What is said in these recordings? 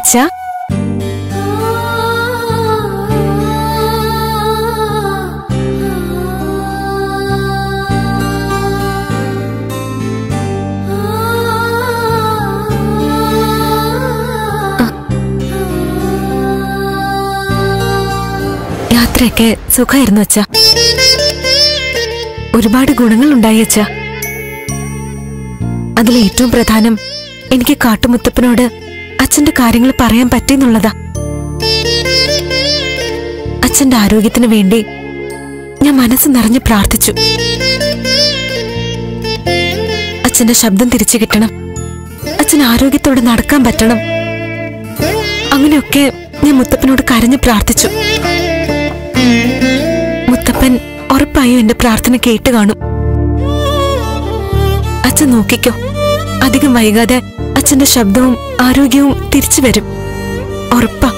അച്ഛാ, യാത്രയൊക്കെ സുഖമായിരുന്നു അച്ഛാ. ഒരുപാട് ഗുണങ്ങളുണ്ടായി അച്ഛാ. അതിലേറ്റവും പ്രധാനം എനിക്ക് കാട്ടുമുത്തപ്പനോട് അച്ഛന്റെ കാര്യങ്ങൾ പറയാൻ പറ്റിയെന്നുള്ളതാ. അച്ഛന്റെ ആരോഗ്യത്തിന് വേണ്ടി ഞാൻ മനസ്സ് നിറഞ്ഞ് പ്രാർത്ഥിച്ചു. അച്ഛന്റെ ശബ്ദം തിരിച്ചു കിട്ടണം, അച്ഛൻ ആരോഗ്യത്തോടെ നടക്കാൻ പറ്റണം, അങ്ങനെയൊക്കെ ഞാൻ മുത്തപ്പനോട് കരഞ്ഞു പ്രാർത്ഥിച്ചു. മുത്തപ്പൻ ഉറപ്പായും എന്റെ പ്രാർത്ഥന കേട്ട് കാണും. അച്ഛൻ നോക്കിക്കോ, അധികം വൈകാതെ അച്ഛന്റെ ശബ്ദവും ആരോഗ്യവും തിരിച്ചു വരും, ഉറപ്പാ.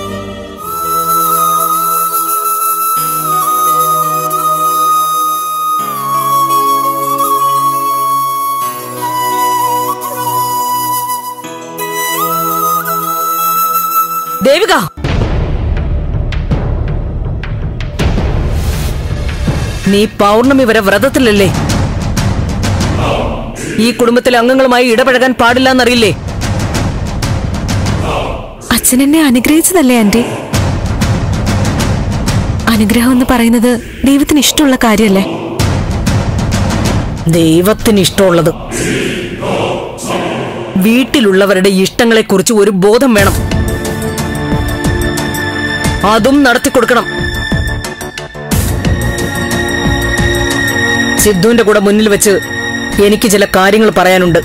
ദേവിക, നീ പൗർണമി വരെ വ്രതത്തിലല്ലേ? ഈ കുടുംബത്തിലെ അംഗങ്ങളുമായി ഇടപഴകാൻ പാടില്ല എന്നറിയില്ലേ? അച്ഛൻ എന്നെ അനുഗ്രഹിച്ചതല്ലേ ആന്റി? അനുഗ്രഹം എന്ന് പറയുന്നത് ദൈവത്തിന് ഇഷ്ടമുള്ള കാര്യല്ലേ? ദൈവത്തിന് ഇഷ്ടമുള്ളത് വീട്ടിലുള്ളവരുടെ ഇഷ്ടങ്ങളെക്കുറിച്ച് ഒരു ബോധം വേണം, അതും നടത്തിക്കൊടുക്കണം. സിദ്ധുവിന്റെ കൂടെ മുന്നിൽ വെച്ച് എനിക്ക് ചില കാര്യങ്ങൾ പറയാനുണ്ട്.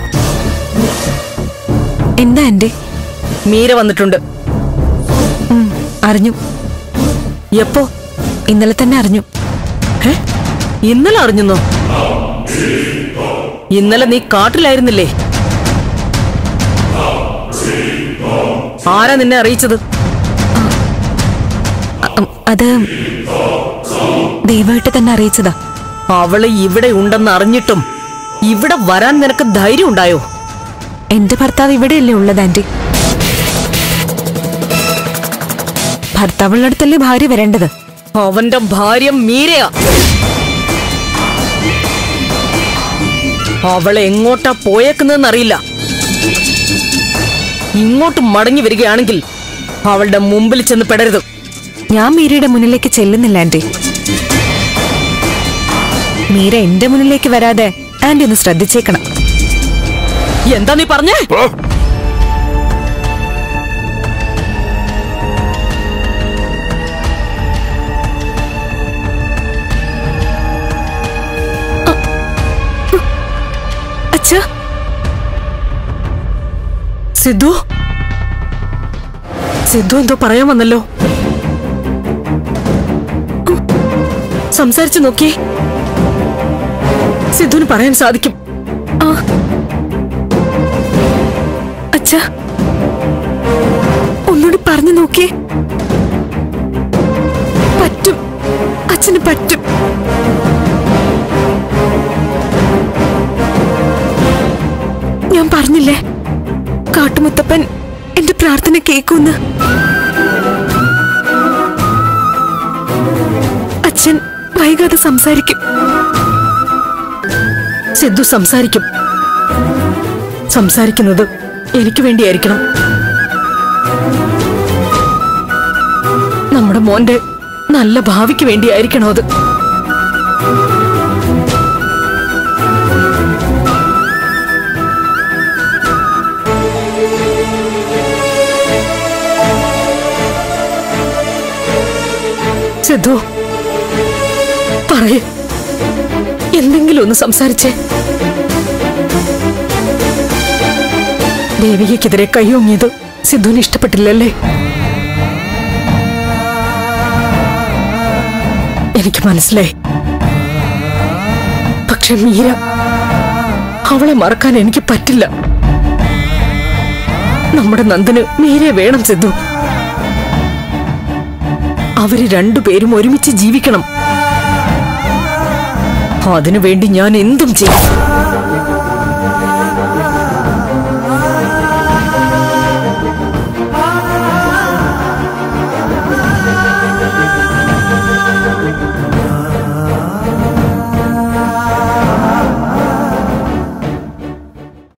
എന്താ ആന്റി? മീര വന്നിട്ടുണ്ട്. അറിഞ്ഞു. എപ്പോ? ഇന്നലെ തന്നെ അറിഞ്ഞു. ഇന്നലെ അറിഞ്ഞോ? ഇന്നലെ നീ കാട്ടിലായിരുന്നില്ലേ? ആരാ നിന്നെ അറിയിച്ചത്? അത് ദൈവമായിട്ട് തന്നെ അറിയിച്ചതാ. അവള് ഇവിടെ ഉണ്ടെന്ന് അറിഞ്ഞിട്ടും ഇവിടെ വരാൻ നിനക്ക് ധൈര്യം ഉണ്ടായോ? എന്റെ ഭർത്താവ് ഇവിടെയല്ലേ ഉള്ളത് ആന്റി? ഭർത്താവുള്ളിടത്തല്ലേ ഭാര്യ വരേണ്ടത്? അവന്റെ ഭാര്യ മീരയാ. അവളെ എങ്ങോട്ടാ പോയേക്കുന്നതെന്നറിയില്ല. ഇങ്ങോട്ട് മടങ്ങി വരികയാണെങ്കിൽ അവളുടെ മുമ്പിൽ ചെന്ന് പെടരുത്. ഞാൻ മീരയുടെ മുന്നിലേക്ക് ചെല്ലുന്നില്ല ആന്റി. മീര എന്റെ മുന്നിലേക്ക് വരാതെ ആന്റി ഒന്ന് ശ്രദ്ധിച്ചേക്കണം. എന്താ നീ പറഞ്ഞേ? അച്ഛാ, സിദ്ധു എന്തോ പറയാൻ വന്നല്ലോ. സംസാരിച്ചു നോക്കിയേ, സിദ്ധുവിന് പറയാൻ സാധിക്കും. അച്ഛാ, ഒന്നുകൂടി പറഞ്ഞു നോക്കിയേ. പറ്റും, അച്ഛന് പറ്റും. ഞാൻ പറഞ്ഞില്ലേ കാട്ടുമുത്തപ്പൻ എന്റെ പ്രാർത്ഥന കേൾക്കുന്ന്. അച്ഛൻ വൈകാതെ സംസാരിക്കും. സിദ്ധു സംസാരിക്കും. സംസാരിക്കുന്നത് എനിക്ക് വേണ്ടിയായിരിക്കണം. നമ്മുടെ മോന്റെ നല്ല ഭാവിക്ക് വേണ്ടിയായിരിക്കണം അത്. സിദ്ധു, പറയ്, എന്തെങ്കിലും ഒന്ന് സംസാരിച്ചേ. ദേവികയ്ക്കെതിരെ കൈയൊങ്ങിയത് സിദ്ധുവിന് ഇഷ്ടപ്പെട്ടില്ലല്ലേ? എനിക്ക് മനസ്സിലായി. പക്ഷെ മീര, അവളെ മറക്കാൻ എനിക്ക് പറ്റില്ല. നമ്മുടെ നന്ദന് മീരയെ വേണം സിദ്ധു. അവര് രണ്ടുപേരും ഒരുമിച്ച് ജീവിക്കണം. അതിനുവേണ്ടി ഞാൻ എന്തും ചെയ്യും.